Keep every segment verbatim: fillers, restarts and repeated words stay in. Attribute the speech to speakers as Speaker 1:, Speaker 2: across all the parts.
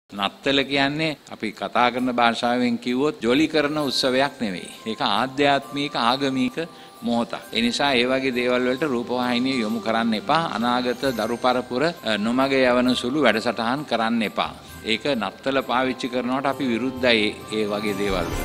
Speaker 1: නත්තල කියන්නේ අපි කතා කරන භාෂාවෙන් කිව්වොත් ජොලි කරන උත්සවයක් නෙවෙයි. ඒක ආධ්‍යාත්මික ආගමික මොහොතක්. ඒ නිසා ඒ වගේ දේවල් වලට රූපවාහිනිය යොමු කරන්න එපා. අනාගත දරු පරපුර නොමග යවන සුළු වැඩසටහන් කරන්න එපා. ඒක නත්තල පාවිච්චි කරනවට අපි විරුද්ධයි ඒ වගේ දේවල් වලට.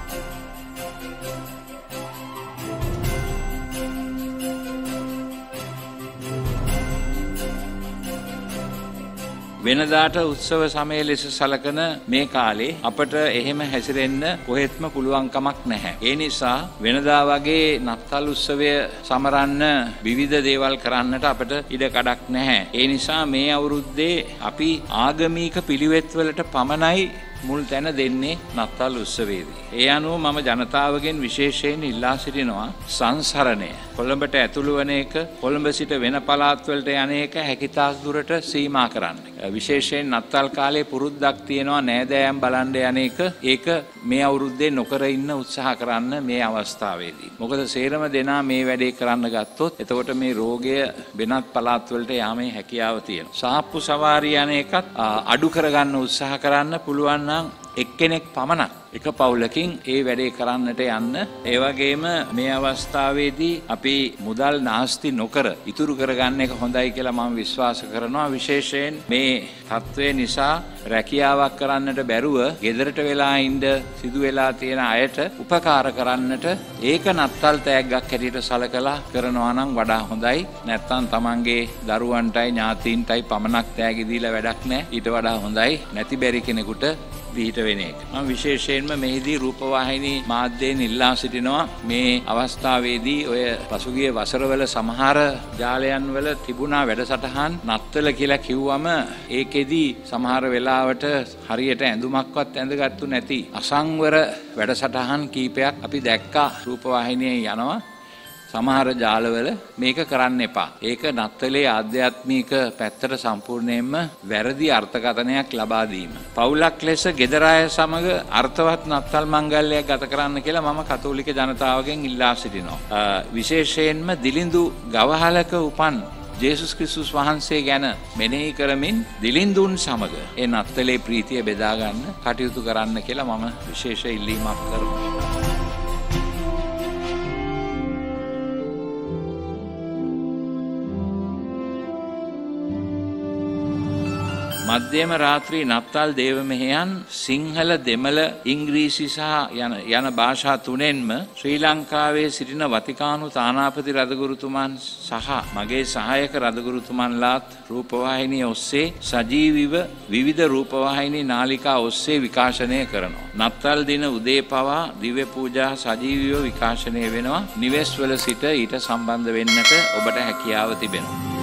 Speaker 1: වෙනදාට උත්සව සමය ලෙස සලකන මේ කාලේ අපට එහෙම හැසිරෙන්න කොහෙත්ම පුළුවන් කමක් නැහැ. ඒ නිසා වෙනදා වගේ නත්තල් උත්සවය සමරන්න විවිධ දේවල් කරන්නට අපට ඉඩ කඩක් නැහැ. ඒ නිසා මේ අවුරුද්දේ අපි ආගමික පිළිවෙත් වලට පමණයි මුල් තැන දෙන්නේ නත්තල් උත්සවයේදී. ඒ අනුව මම ජනතාවගෙන් විශේෂයෙන් ඉල්ලා සිටිනවා සංසරණය. කොළඹට ඇතුළු වන එක, කොළඹ සිට වෙන පළාත් වලට යන එක හැකිතාක් දුරට සීමා කරන්න. විශේෂයෙන් නත්තල් කාලේ පුරුද්දක් තියෙනවා නෑදෑයන් බලන්න යන එක. ඒක මේ අවුරුද්දේ නොකර ඉන්න උත්සාහ කරන්න මේ අවස්ථාවේදී. මොකද සේරම දෙනා මේ වැඩේ කරන්න ගත්තොත් එතකොට මේ රෝගය වෙනත් පළාත් වලට යාමේ හැකියාව තියෙනවා. සාප්පු සවාරි යන එකත් අඩු කරගන්න උත්සාහ කරන්න පුළුවන් නම් එක්කෙනෙක් පමණක් එක පවුලකින් ඒ වැඩේ කරන්නට යන්න. ඒ වගේම මේ අවස්ථාවේදී අපි මුදල් නාස්ති නොකර ඉතුරු කරගන්න එක හොඳයි කියලා මම විශ්වාස කරනවා. විශේෂයෙන් මේ තත්ත්වය නිසා රැකියාවක් කරන්නට බැරුව ගෙදරට වෙලා ඉඳ සිදු වෙලා තියෙන අයට උපකාර කරන්නට ඒක නත්තල් තෑග්ගක් හැටියට සලකලා කරනවා නම් වඩා හොඳයි. නැත්තම් තමන්ගේ දරුවන්ටයි ඥාතීන්ටයි පමණක් තෑගි දීලා වැඩක් නැහැ. ඊට වඩා හොඳයි නැති බැරි කෙනෙකුට පිහිට වෙන එක. මම විශේෂයෙන්ම මෙහිදී රූපවාහිනී මාධ්‍යයෙන් ඉල්ලා සිටිනවා මේ අවස්ථාවේදී ඔය පසුගිය වසරවල සමහර ජාලයන් වල තිබුණා වැඩසටහන් නත්තල කියලා කිව්වම ඒකෙදි සමහර වෙලාවට හරියට ඇඳුමක්වත් ඇඳගත්තු නැති අසංවර වැඩසටහන් කීපයක් අපි දැක්කා රූපවාහිනියෙන් යනවා. සමහර ජාලවල මේක කරන්න එපා. ඒක නත්තලේ ආධ්‍යාත්මික පැත්තට සම්පූර්ණයෙන්ම වැරදි අර්ථකථනයක් ලබා දීම. පවුලක් ලෙස ගෙදර අය සමග අර්ථවත් නත්තල් මංගල්‍යයක් ගත කරන්න කියලා මම කතෝලික ජනතාවගෙන් ඉල්ලා සිටිනවා. විශේෂයෙන්ම දිලිඳු ගවහලක උපන් ජේසුස් ක්‍රිස්තුස් වහන්සේ ගැන මෙනෙහි කරමින් දිලිඳුන් සමග ඒ නත්තලේ ප්‍රීතිය බෙදා ගන්න කටයුතු කරන්න කියලා මම විශේෂ ඉල්ලීමක් කරනවා. මධ්‍යම රාත්‍රී නත්තල් දේව මෙහෙයන් සිංහල දෙමළ ඉංග්‍රීසි සහ යන යන භාෂා තුනෙන්ම ශ්‍රී ලංකාවේ සිටින වතිකානු තානාපති රදගුරුතුමන් සහ මගේ සහායක රදගුරුතුමන්ලාත් රූපවාහිනිය ඔස්සේ සජීවීව විවිධ රූපවාහිනී නාලිකා ඔස්සේ විකාශනය කරනවා. නත්තල් දින උදේ පවා දිව්‍ය පූජා සජීවීව විකාශනය වෙනවා. නිවෙස්වල සිට ඊට සම්බන්ධ වෙන්නට ඔබට හැකියාව තිබෙනවා.